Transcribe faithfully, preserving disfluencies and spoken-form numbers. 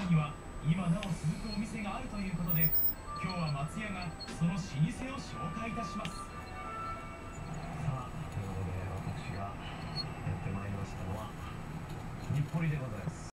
には今なお続くお店があるということで、今日は松屋がその老舗を紹介いたします。さあ、ということで私がやってまいりましたのは日暮里でございます。